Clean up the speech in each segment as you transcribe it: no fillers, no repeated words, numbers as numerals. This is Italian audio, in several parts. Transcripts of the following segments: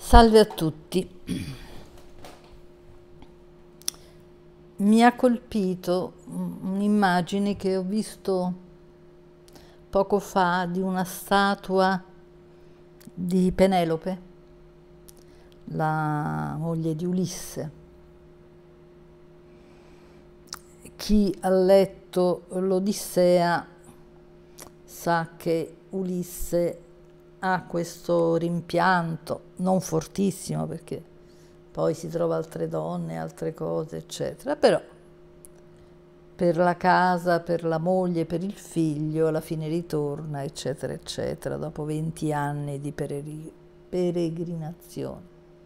Salve a tutti. Mi ha colpito un'immagine che ho visto poco fa di una statua di Penelope, la moglie di Ulisse. Chi ha letto l'Odissea sa che Ulisse ha questo rimpianto, non fortissimo perché poi si trova altre donne, altre cose, eccetera, però per la casa, per la moglie, per il figlio, alla fine ritorna, eccetera, eccetera, dopo 20 anni di peregrinazione,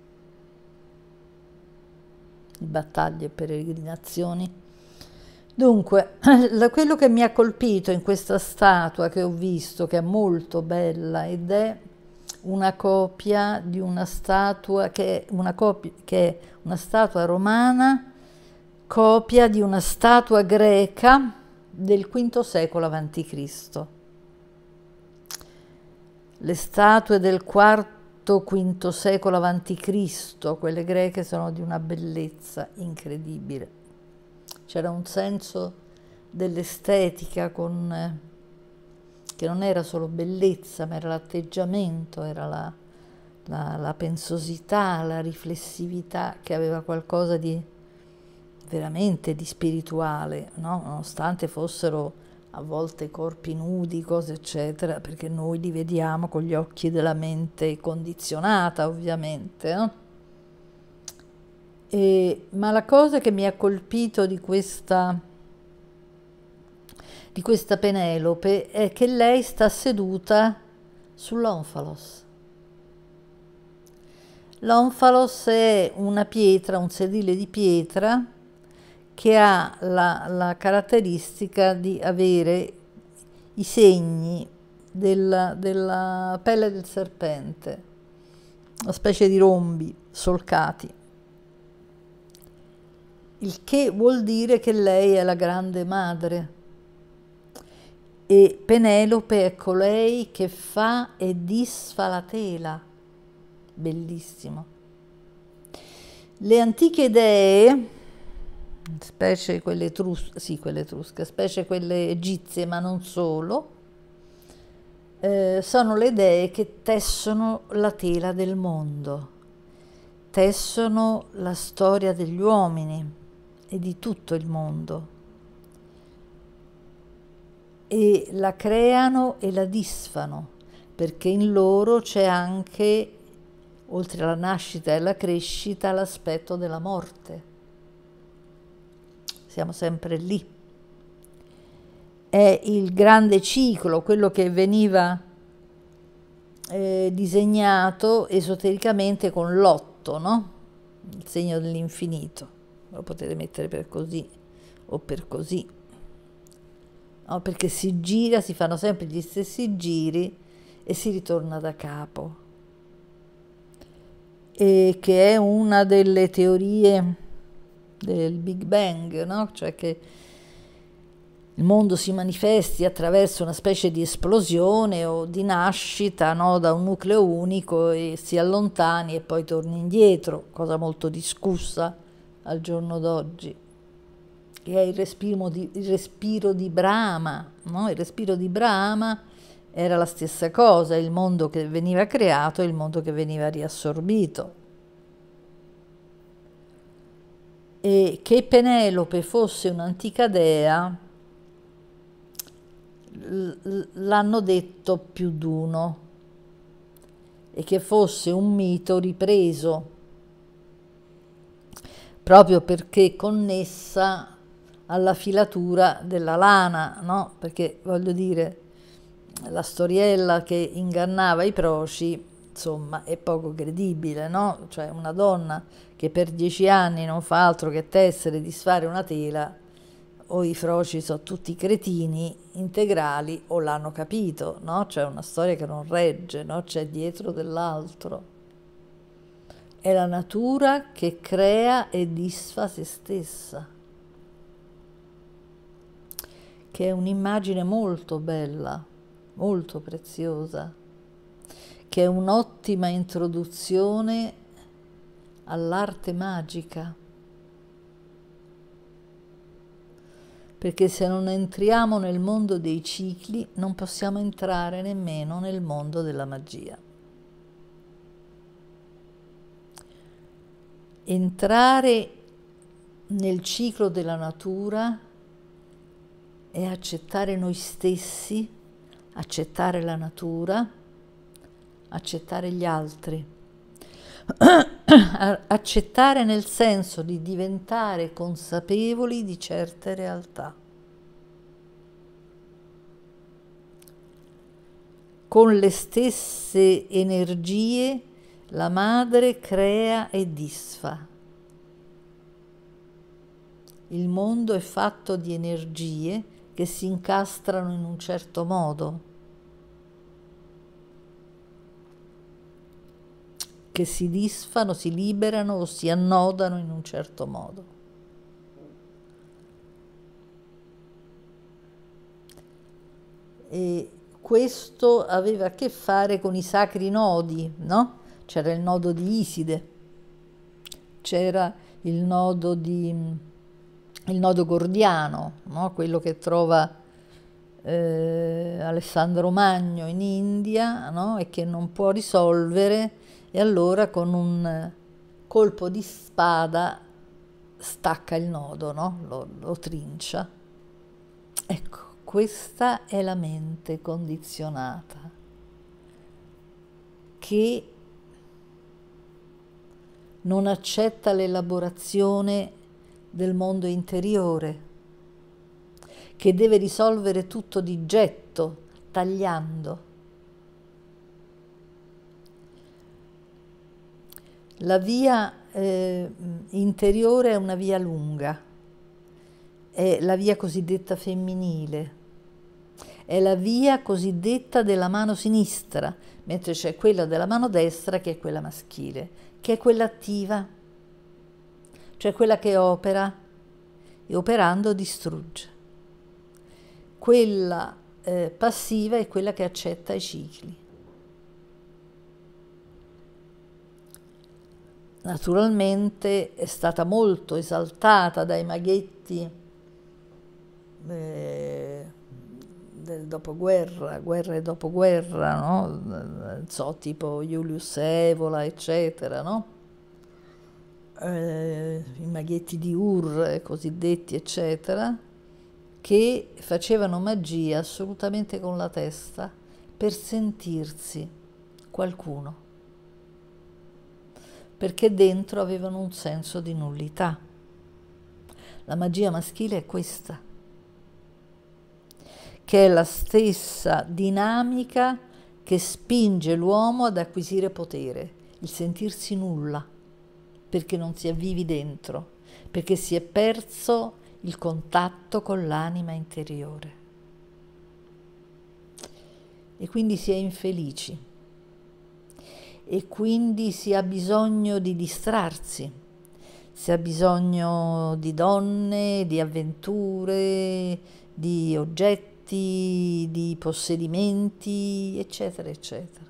di battaglie e peregrinazioni. Dunque, quello che mi ha colpito in questa statua che ho visto, che è molto bella, ed è una copia di una statua che è una statua romana, copia di una statua greca del V secolo a.C. Le statue del IV-V secolo a.C., quelle greche, sono di una bellezza incredibile. C'era un senso dell'estetica che non era solo bellezza, ma era l'atteggiamento, era la pensosità, la riflessività, che aveva qualcosa di veramente di spirituale, no? Nonostante fossero a volte corpi nudi, cose eccetera, perché noi li vediamo con gli occhi della mente condizionata, ovviamente, no? Ma la cosa che mi ha colpito di questa Penelope è che lei sta seduta sull'onfalos. L'onfalos è una pietra, un sedile di pietra che ha la caratteristica di avere i segni della pelle del serpente, una specie di rombi solcati. Il che vuol dire che lei è la grande madre e Penelope è colei che fa e disfa la tela. Bellissimo. Le antiche dee, specie quelle etrusche, specie quelle egizie, ma non solo, sono le dee che tessono la tela del mondo, tessono la storia degli uomini e di tutto il mondo, e la creano e la disfano, perché in loro c'è anche, oltre alla nascita e alla crescita, l'aspetto della morte. Siamo sempre lì. È il grande ciclo, quello che veniva disegnato esotericamente con l'8, no? Il segno dell'infinito. Lo potete mettere per così o per così, no? Perché si gira, si fanno sempre gli stessi giri e si ritorna da capo, e che è una delle teorie del Big Bang, no? Cioè che il mondo si manifesti attraverso una specie di esplosione o di nascita, no? Da un nucleo unico, e si allontani e poi torni indietro, cosa molto discussa al giorno d'oggi, che è il respiro di Brahma, no? Il respiro di Brahma era la stessa cosa, il mondo che veniva creato e il mondo che veniva riassorbito. E che Penelope fosse un'antica dea l'hanno detto più d'uno, e che fosse un mito ripreso proprio perché connessa alla filatura della lana, no? Perché voglio dire, la storiella che ingannava i proci, insomma, è poco credibile, no? Cioè una donna che per 10 anni non fa altro che tessere e disfare una tela, o i froci sono tutti cretini integrali o l'hanno capito, no? C'è una storia che non regge, no? C'è dietro dell'altro. È la natura che crea e disfa se stessa, che è un'immagine molto bella, molto preziosa, che è un'ottima introduzione all'arte magica, perché se non entriamo nel mondo dei cicli non possiamo entrare nemmeno nel mondo della magia. Entrare nel ciclo della natura è accettare noi stessi, accettare la natura, accettare gli altri. Accettare nel senso di diventare consapevoli di certe realtà. Con le stesse energie la madre crea e disfa. Il mondo è fatto di energie che si incastrano in un certo modo, che si disfano, si liberano o si annodano in un certo modo. E questo aveva a che fare con i sacri nodi, no? C'era il nodo di Iside, c'era il nodo gordiano, no? Quello che trova Alessandro Magno in India, no? E che non può risolvere, e allora con un colpo di spada stacca il nodo, no? Lo trincia. Ecco, questa è la mente condizionata che non accetta l'elaborazione del mondo interiore, che deve risolvere tutto di getto, tagliando. La via interiore è una via lunga, è la via cosiddetta femminile, è la via cosiddetta della mano sinistra, mentre c'è quella della mano destra che è quella maschile, che è quella attiva, cioè quella che opera e operando distrugge. Quella passiva è quella che accetta i cicli. Naturalmente è stata molto esaltata dai maghetti del dopoguerra, guerra e dopoguerra, no? So, tipo Julius Evola, eccetera, no? I maghetti di Ur, cosiddetti, eccetera, che facevano magia assolutamente con la testa per sentirsi qualcuno, perché dentro avevano un senso di nullità. La magia maschile è questa, che è la stessa dinamica che spinge l'uomo ad acquisire potere, il sentirsi nulla, perché non si è vivi dentro, perché si è perso il contatto con l'anima interiore. E quindi si è infelici. E quindi si ha bisogno di distrarsi, si ha bisogno di donne, di avventure, di oggetti, di possedimenti, eccetera, eccetera.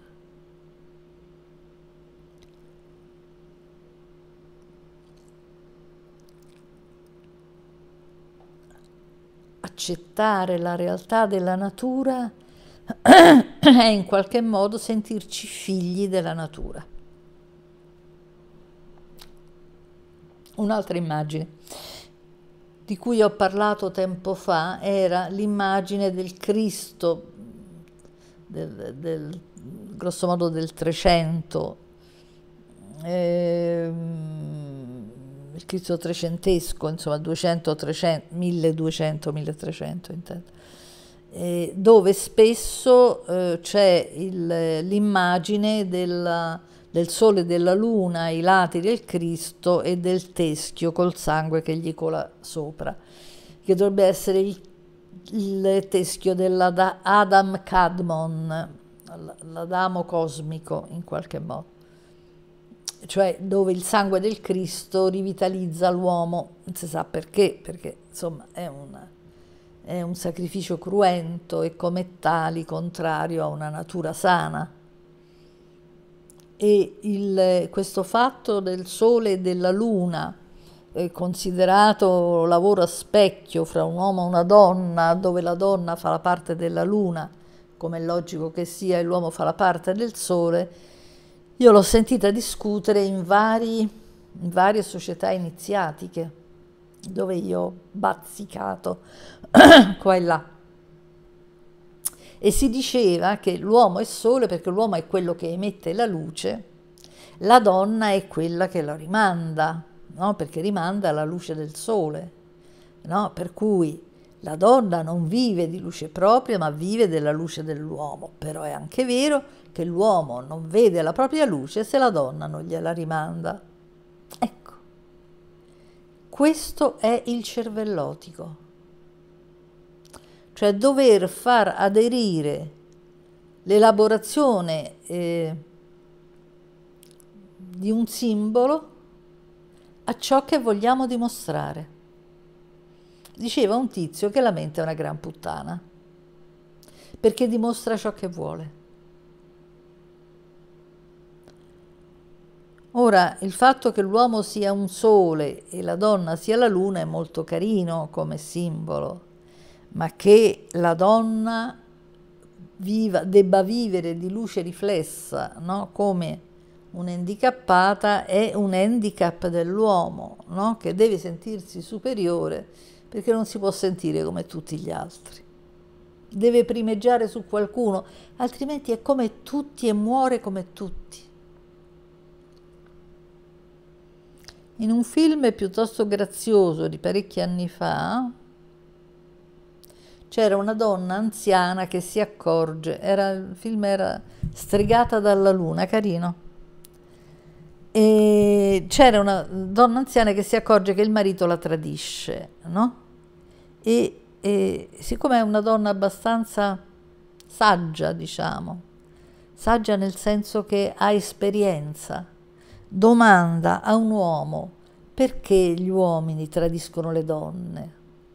Accettare la realtà della natura è in qualche modo sentirci figli della natura. Un'altra immagine di cui ho parlato tempo fa era l'immagine del Cristo, grosso modo del 300, il Cristo trecentesco, insomma 200, 300, 1200, 1300 intendo. Dove spesso c'è l'immagine del sole e della luna ai lati del Cristo e del teschio col sangue che gli cola sopra, che dovrebbe essere il teschio dell'Adam Kadmon, l'Adamo cosmico in qualche modo, cioè dove il sangue del Cristo rivitalizza l'uomo, non si sa perché insomma è un sacrificio cruento e come tali contrario a una natura sana. e questo fatto del sole e della luna, considerato lavoro a specchio fra un uomo e una donna, dove la donna fa la parte della luna, come è logico che sia, e l'uomo fa la parte del sole, io l'ho sentita discutere in varie società iniziatiche, dove io ho bazzicato qua e là. E si diceva che l'uomo è sole perché l'uomo è quello che emette la luce, la donna è quella che la rimanda, no? Perché rimanda la luce del sole, no? Per cui la donna non vive di luce propria, ma vive della luce dell'uomo. Però è anche vero che l'uomo non vede la propria luce se la donna non gliela rimanda. Ecco, questo è il cervellotico. Cioè dover far aderire l'elaborazione di un simbolo a ciò che vogliamo dimostrare. Diceva un tizio che la mente è una gran puttana, perché dimostra ciò che vuole. Ora, il fatto che l'uomo sia un sole e la donna sia la luna è molto carino come simbolo, ma che la donna debba vivere di luce riflessa, no? Come un'handicappata è un handicap dell'uomo, no? Che deve sentirsi superiore perché non si può sentire come tutti gli altri. Deve primeggiare su qualcuno, altrimenti è come tutti e muore come tutti. In un film piuttosto grazioso di parecchi anni fa c'era una donna anziana che si accorge, il film era Stregata dalla luna, carino, e c'era una donna anziana che si accorge che il marito la tradisce, no? E siccome è una donna abbastanza saggia, diciamo, saggia nel senso che ha esperienza, domanda a un uomo perché gli uomini tradiscono le donne.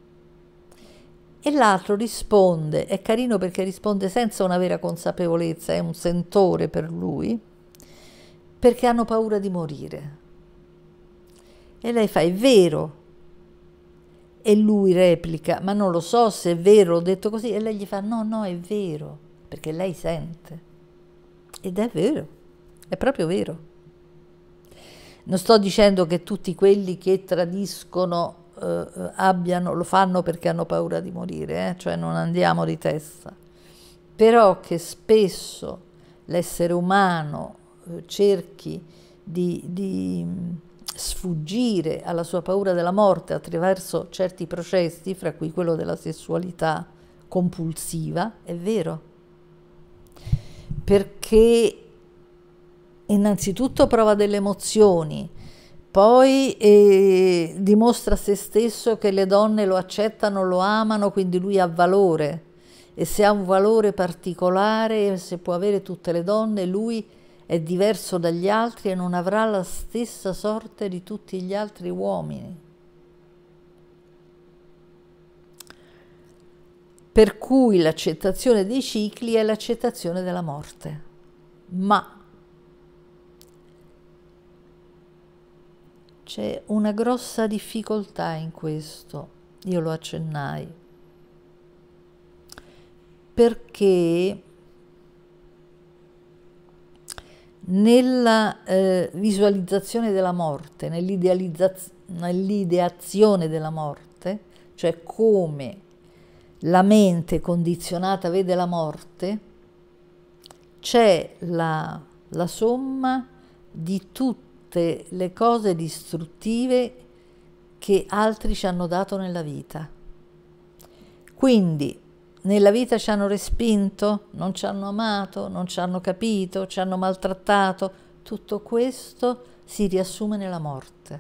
E l'altro risponde, è carino perché risponde senza una vera consapevolezza, è un sentore per lui, perché hanno paura di morire. E lei fa, è vero. E lui replica, ma non lo so se è vero, ho detto così. E lei gli fa, no, no, è vero, perché lei sente. Ed è vero, è proprio vero. Non sto dicendo che tutti quelli che tradiscono lo fanno perché hanno paura di morire, cioè non andiamo di testa, però che spesso l'essere umano cerchi di sfuggire alla sua paura della morte attraverso certi processi, fra cui quello della sessualità compulsiva, è vero, perché innanzitutto prova delle emozioni, poi dimostra a se stesso che le donne lo accettano, lo amano, quindi lui ha valore, e se ha un valore particolare, se può avere tutte le donne, lui è diverso dagli altri e non avrà la stessa sorte di tutti gli altri uomini. Per cui l'accettazione dei cicli è l'accettazione della morte. Ma c'è una grossa difficoltà in questo, io lo accennai, perché nella visualizzazione della morte, nell'ideazione della morte, cioè come la mente condizionata vede la morte, c'è la somma di tutte le cose distruttive che altri ci hanno dato nella vita. Quindi nella vita ci hanno respinto, non ci hanno amato, non ci hanno capito, ci hanno maltrattato. Tutto questo si riassume nella morte.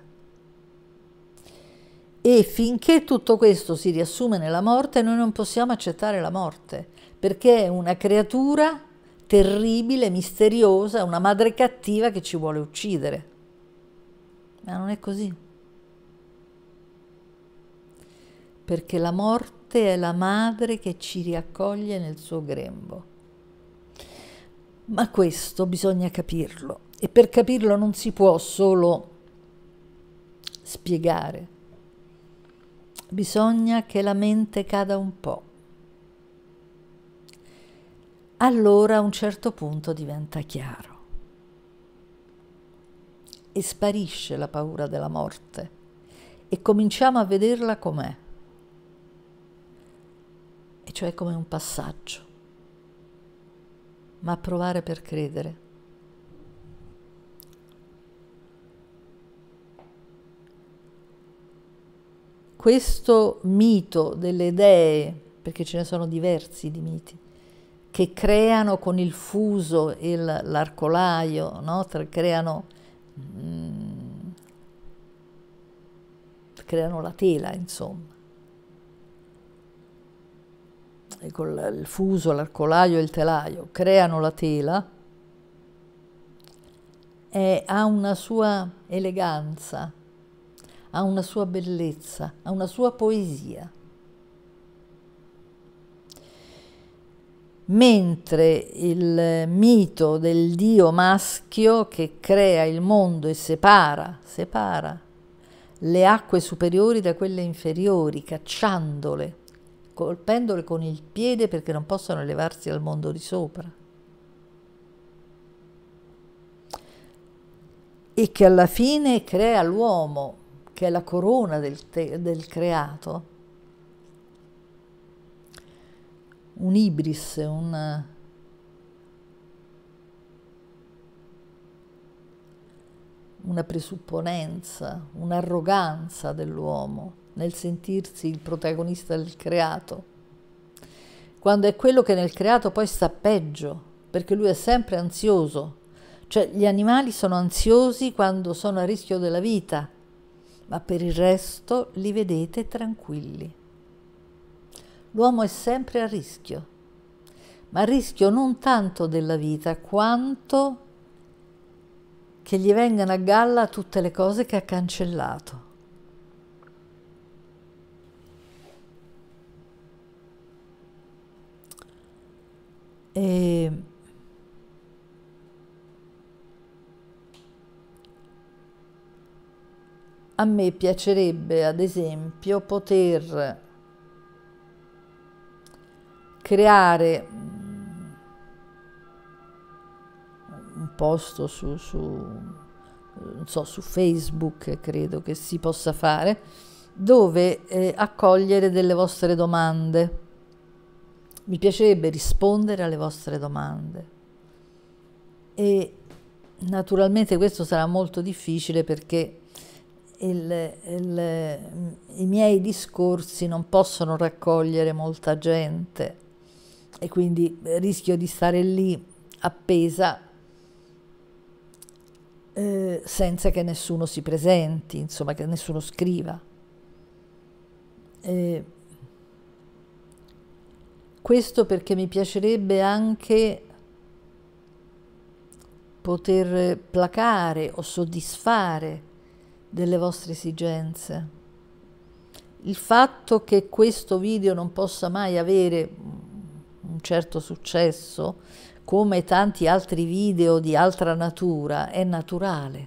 E finché tutto questo si riassume nella morte, noi non possiamo accettare la morte, perché è una creatura terribile, misteriosa, una madre cattiva che ci vuole uccidere. Ma non è così. Perché la morte è la madre che ci riaccoglie nel suo grembo. Ma questo bisogna capirlo. E per capirlo non si può solo spiegare, bisogna che la mente cada un po'. Allora a un certo punto diventa chiaro e sparisce la paura della morte e cominciamo a vederla com'è, e cioè come un passaggio, ma a provare per credere. Questo mito delle dee, perché ce ne sono diversi di miti, che creano con il fuso e l'arcolaio, no? creano la tela, insomma. E con il fuso, l'arcolaio e il telaio creano la tela, e ha una sua eleganza, ha una sua bellezza, ha una sua poesia. Mentre il mito del dio maschio che crea il mondo e separa le acque superiori da quelle inferiori, cacciandole, colpendole con il piede perché non possono elevarsi al mondo di sopra. E che alla fine crea l'uomo, che è la corona del creato, un ibris, una presupponenza, un'arroganza dell'uomo nel sentirsi il protagonista del creato, quando è quello che nel creato poi sta peggio, perché lui è sempre ansioso. Cioè gli animali sono ansiosi quando sono a rischio della vita, ma per il resto li vedete tranquilli. L'uomo è sempre a rischio, ma a rischio non tanto della vita quanto che gli vengano a galla tutte le cose che ha cancellato. E a me piacerebbe, ad esempio, poter creare un post non so, su Facebook, credo che si possa fare, dove accogliere delle vostre domande. Mi piacerebbe rispondere alle vostre domande. E naturalmente questo sarà molto difficile perché i miei discorsi non possono raccogliere molta gente e quindi rischio di stare lì appesa senza che nessuno si presenti, insomma, che nessuno scriva. Questo perché mi piacerebbe anche poter placare o soddisfare delle vostre esigenze. Il fatto che questo video non possa mai avere un certo successo, come tanti altri video di altra natura, è naturale.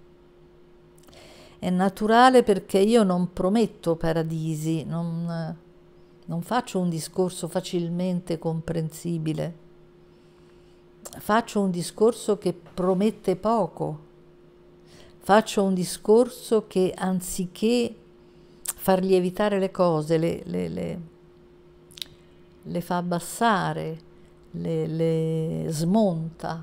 È naturale perché io non prometto paradisi, non faccio un discorso facilmente comprensibile, faccio un discorso che promette poco, faccio un discorso che anziché far lievitare le cose, le fa abbassare, le smonta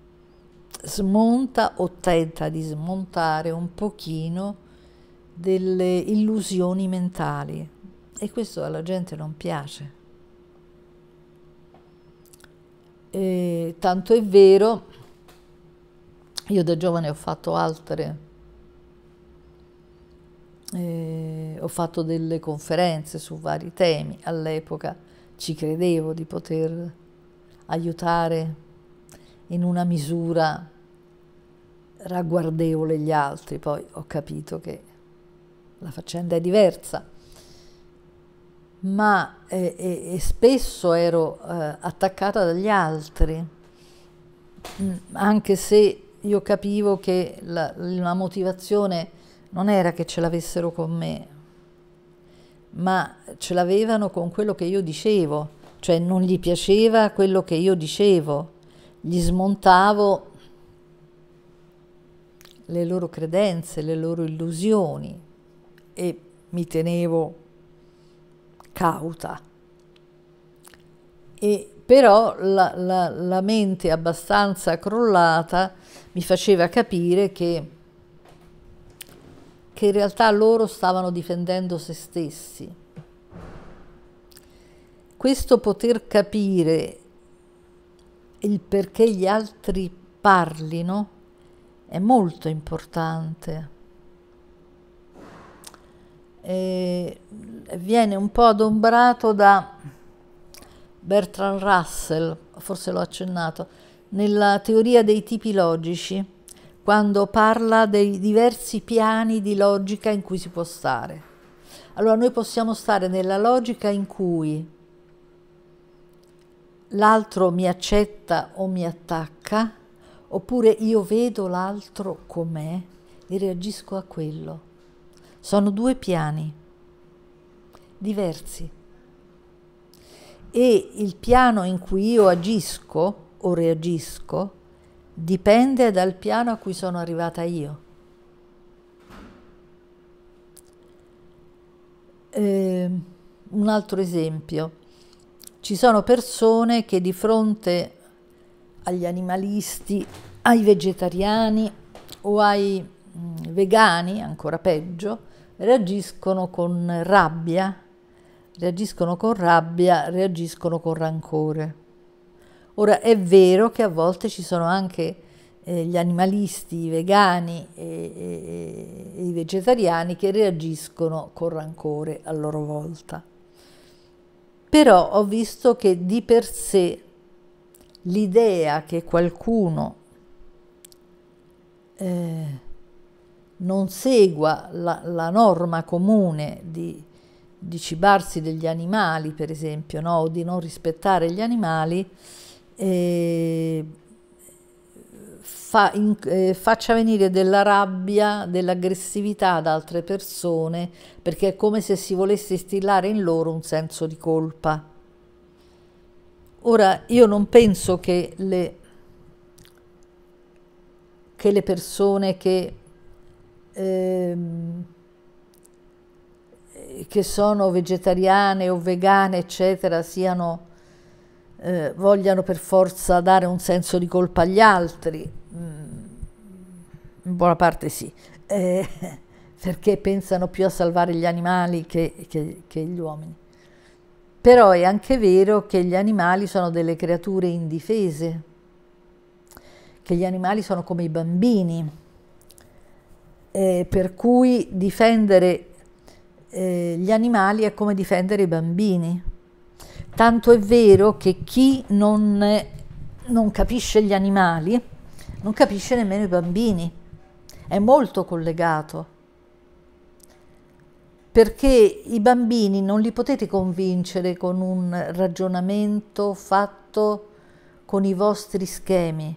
o tenta di smontare un pochino delle illusioni mentali, e questo alla gente non piace. E tanto è vero, io da giovane ho fatto ho fatto delle conferenze su vari temi, all'epoca ci credevo di poter aiutare in una misura ragguardevole gli altri, poi ho capito che la faccenda è diversa, ma spesso ero attaccata dagli altri, anche se io capivo che la motivazione non era che ce l'avessero con me, ma ce l'avevano con quello che io dicevo, cioè non gli piaceva quello che io dicevo, gli smontavo le loro credenze, le loro illusioni e mi tenevo cauta. E però la mente abbastanza crollata mi faceva capire che in realtà loro stavano difendendo se stessi. Questo poter capire il perché gli altri parlino è molto importante. E viene un po' adombrato da Bertrand Russell, forse l'ho accennato, nella teoria dei tipi logici, quando parla dei diversi piani di logica in cui si può stare. Allora noi possiamo stare nella logica in cui l'altro mi accetta o mi attacca, oppure io vedo l'altro com'è e reagisco a quello. Sono due piani diversi. E il piano in cui io agisco o reagisco dipende dal piano a cui sono arrivata io. Un altro esempio. Ci sono persone che di fronte agli animalisti, ai vegetariani o ai vegani, ancora peggio, reagiscono con rabbia, reagiscono con rancore. Ora è vero che a volte ci sono anche gli animalisti, i vegani e i vegetariani che reagiscono con rancore a loro volta. Però ho visto che di per sé l'idea che qualcuno non segua la norma comune di cibarsi degli animali, per esempio, no? O di non rispettare gli animali, faccia venire della rabbia, dell'aggressività ad altre persone, perché è come se si volesse instillare in loro un senso di colpa. Ora, io non penso che le persone che sono vegetariane o vegane, eccetera, vogliano per forza dare un senso di colpa agli altri. In buona parte sì, perché pensano più a salvare gli animali che gli uomini. Però è anche vero che gli animali sono delle creature indifese, che gli animali sono come i bambini, per cui difendere gli animali è come difendere i bambini. Tanto è vero che chi non capisce gli animali non capisce nemmeno i bambini, è molto collegato, perché i bambini non li potete convincere con un ragionamento fatto con i vostri schemi.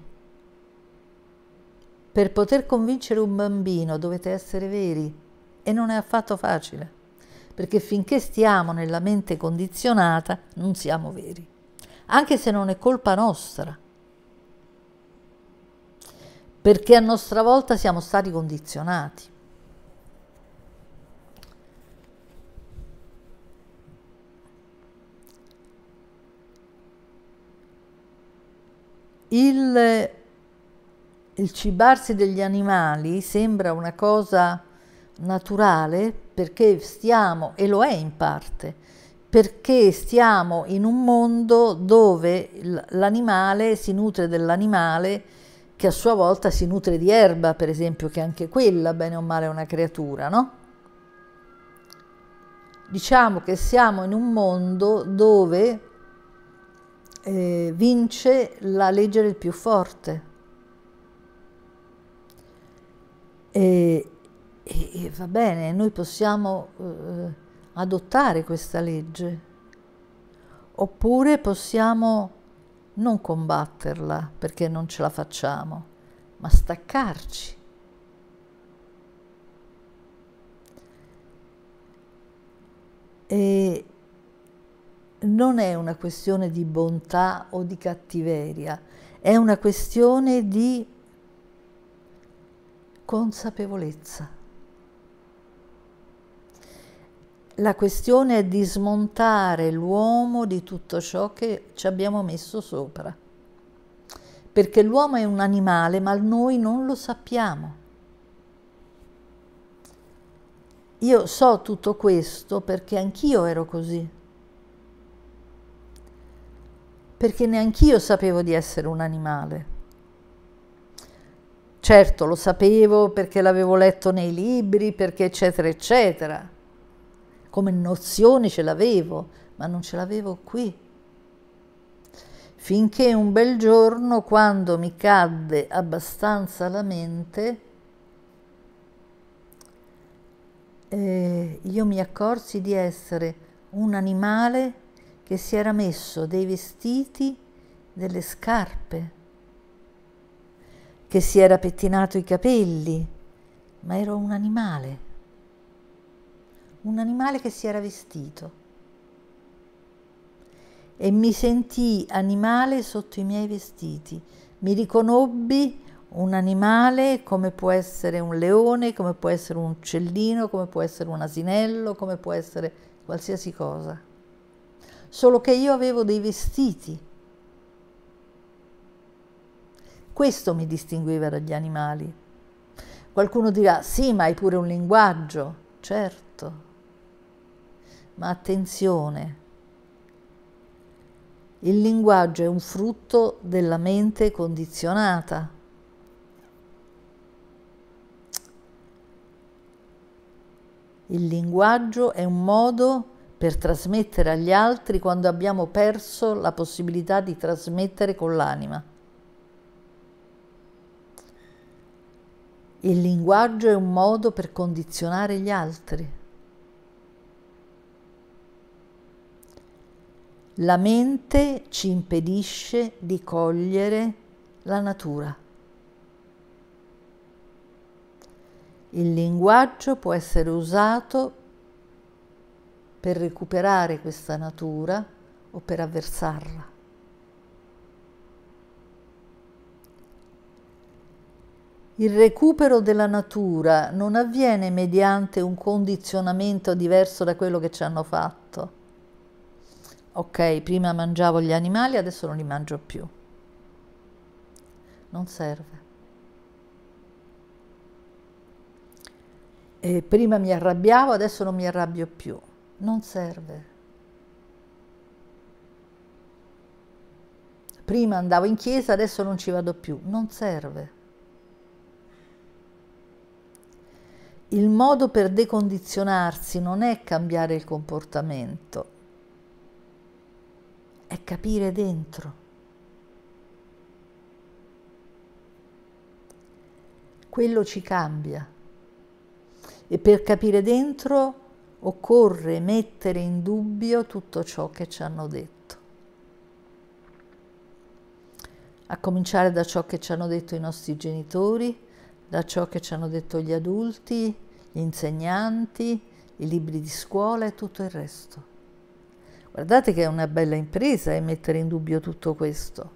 Per poter convincere un bambino dovete essere veri e non è affatto facile, perché finché stiamo nella mente condizionata non siamo veri, anche se non è colpa nostra, perché a nostra volta siamo stati condizionati. Il cibarsi degli animali sembra una cosa naturale perché stiamo, e lo è in parte, perché stiamo in un mondo dove l'animale si nutre dell'animale che a sua volta si nutre di erba, per esempio, che anche quella, bene o male, è una creatura, no? Diciamo che siamo in un mondo dove vince la legge del più forte. E va bene, noi possiamo adottare questa legge, oppure possiamo non combatterla perché non ce la facciamo, ma staccarci. E non è una questione di bontà o di cattiveria, è una questione di consapevolezza. La questione è di smontare l'uomo di tutto ciò che ci abbiamo messo sopra, perché l'uomo è un animale, ma noi non lo sappiamo. Io so tutto questo perché anch'io ero così, perché neanch'io sapevo di essere un animale. Certo, lo sapevo perché l'avevo letto nei libri, perché eccetera eccetera. Come nozione ce l'avevo, ma non ce l'avevo qui. Finché un bel giorno, quando mi cadde abbastanza la mente, io mi accorsi di essere un animale che si era messo dei vestiti, delle scarpe, che si era pettinato i capelli, ma ero un animale che si era vestito. E mi sentii animale sotto i miei vestiti. Mi riconobbi un animale come può essere un leone, come può essere un uccellino, come può essere un asinello, come può essere qualsiasi cosa. Solo che io avevo dei vestiti. Questo mi distingueva dagli animali. Qualcuno dirà, sì, ma hai pure un linguaggio. Certo, ma attenzione. Il linguaggio è un frutto della mente condizionata. Il linguaggio è un modo per trasmettere agli altri quando abbiamo perso la possibilità di trasmettere con l'anima. Il linguaggio è un modo per condizionare gli altri. La mente ci impedisce di cogliere la natura. Il linguaggio può essere usato per recuperare questa natura o per avversarla. Il recupero della natura non avviene mediante un condizionamento diverso da quello che ci hanno fatto. Ok, prima mangiavo gli animali, adesso non li mangio più. Non serve. E prima mi arrabbiavo, adesso non mi arrabbio più. Non serve. Prima andavo in chiesa, adesso non ci vado più. Non serve. Il modo per decondizionarsi non è cambiare il comportamento, è capire dentro. Quello ci cambia. E per capire dentro occorre mettere in dubbio tutto ciò che ci hanno detto. A cominciare da ciò che ci hanno detto i nostri genitori, da ciò che ci hanno detto gli adulti, gli insegnanti, i libri di scuola e tutto il resto. Guardate che è una bella impresa mettere in dubbio tutto questo.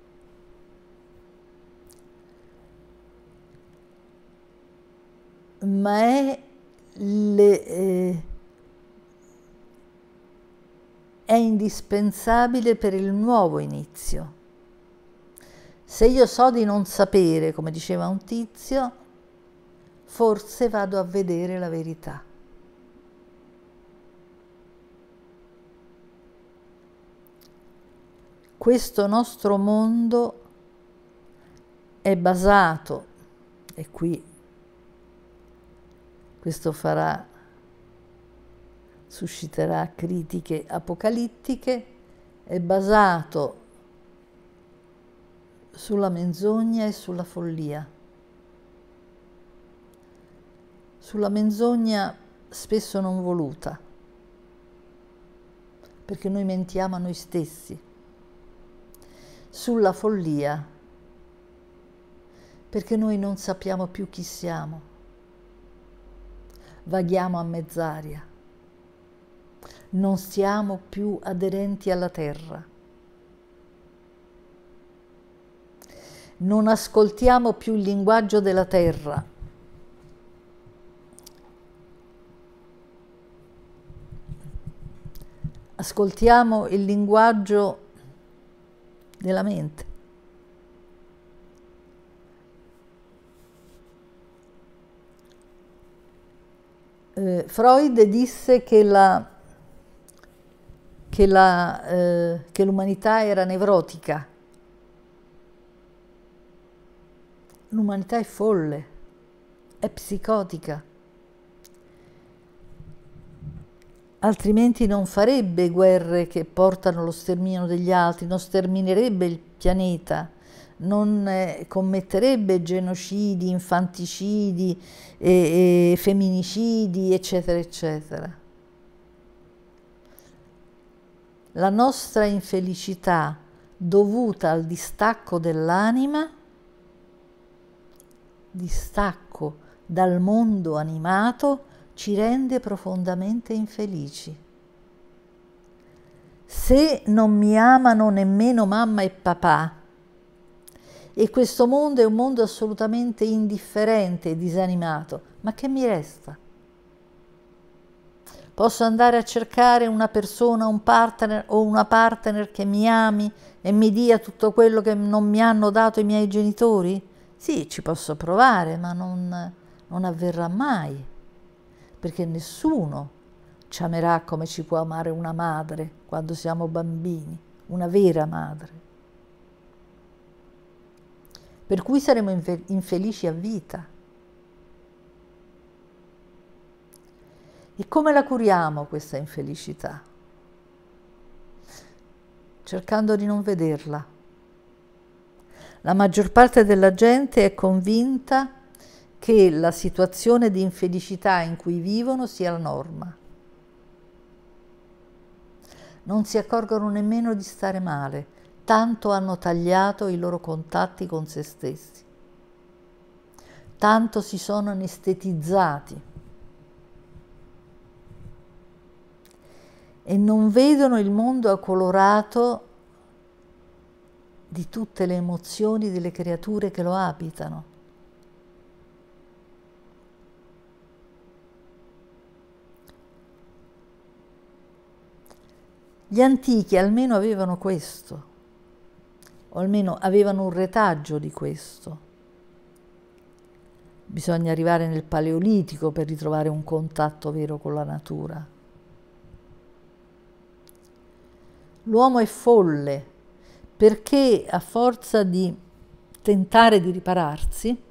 Ma è indispensabile per il nuovo inizio. Se io so di non sapere, come diceva un tizio, forse vado a vedere la verità. Questo nostro mondo è basato, e qui questo susciterà critiche apocalittiche, è basato sulla menzogna e sulla follia. Sulla menzogna spesso non voluta, perché noi mentiamo a noi stessi. Sulla follia, perché noi non sappiamo più chi siamo, vaghiamo a mezz'aria, non siamo più aderenti alla terra, non ascoltiamo più il linguaggio della terra, ascoltiamo il linguaggio della mente. Freud disse che l'umanità era nevrotica. L'umanità è folle, è psicotica. Altrimenti non farebbe guerre che portano allo sterminio degli altri, non sterminerebbe il pianeta, non commetterebbe genocidi, infanticidi, femminicidi, eccetera, eccetera. La nostra infelicità dovuta al distacco dell'anima, distacco dal mondo animato, ci rende profondamente infelici. Se non mi amano nemmeno mamma e papà, e questo mondo è un mondo assolutamente indifferente e disanimato, ma che mi resta? Posso andare a cercare una persona, un partner o una partner che mi ami e mi dia tutto quello che non mi hanno dato i miei genitori? Sì, ci posso provare, ma non avverrà mai, perché nessuno ci amerà come ci può amare una madre quando siamo bambini, una vera madre. Per cui saremo infelici a vita. E come la curiamo questa infelicità? Cercando di non vederla. La maggior parte della gente è convinta che la situazione di infelicità in cui vivono sia la norma. Non si accorgono nemmeno di stare male, tanto hanno tagliato i loro contatti con se stessi, tanto si sono anestetizzati e non vedono il mondo accolorato di tutte le emozioni delle creature che lo abitano. Gli antichi almeno avevano questo, o almeno avevano un retaggio di questo. Bisogna arrivare nel Paleolitico per ritrovare un contatto vero con la natura. L'uomo è folle perché a forza di tentare di ripararsi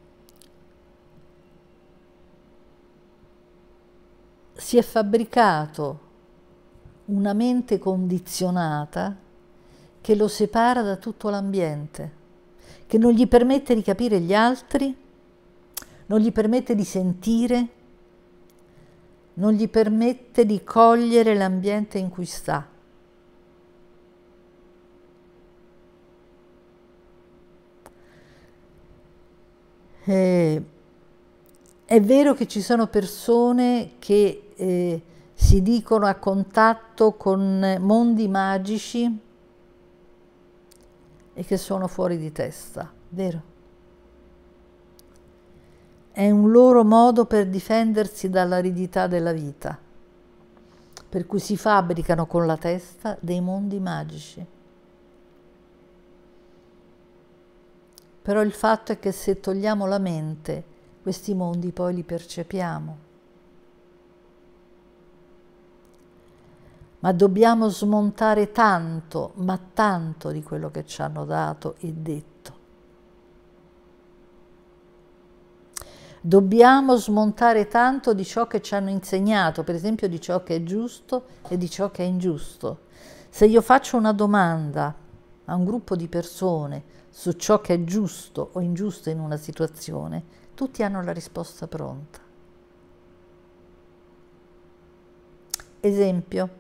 si è fabbricato una mente condizionata che lo separa da tutto l'ambiente, che non gli permette di capire gli altri, non gli permette di sentire, non gli permette di cogliere l'ambiente in cui sta. È vero che ci sono persone che si dicono a contatto con mondi magici e che sono fuori di testa, vero? È un loro modo per difendersi dall'aridità della vita, per cui si fabbricano con la testa dei mondi magici. Però il fatto è che se togliamo la mente, questi mondi poi li percepiamo. Ma dobbiamo smontare tanto, ma tanto di quello che ci hanno dato e detto. Dobbiamo smontare tanto di ciò che ci hanno insegnato, per esempio di ciò che è giusto e di ciò che è ingiusto. Se io faccio una domanda a un gruppo di persone su ciò che è giusto o ingiusto in una situazione, tutti hanno la risposta pronta. Esempio.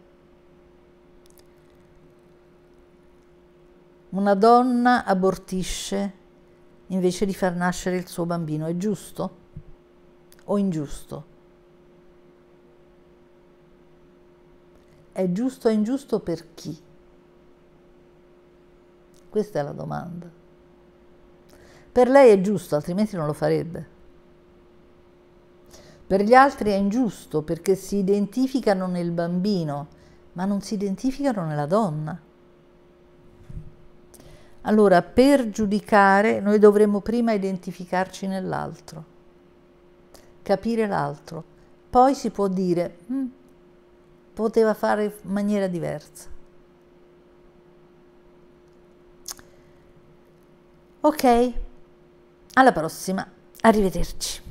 Una donna abortisce invece di far nascere il suo bambino. È giusto o ingiusto? È giusto o ingiusto per chi? Questa è la domanda. Per lei è giusto, altrimenti non lo farebbe. Per gli altri è ingiusto perché si identificano nel bambino, ma non si identificano nella donna. Allora, per giudicare, noi dovremmo prima identificarci nell'altro, capire l'altro. Poi si può dire, poteva fare in maniera diversa. Ok, alla prossima, arrivederci.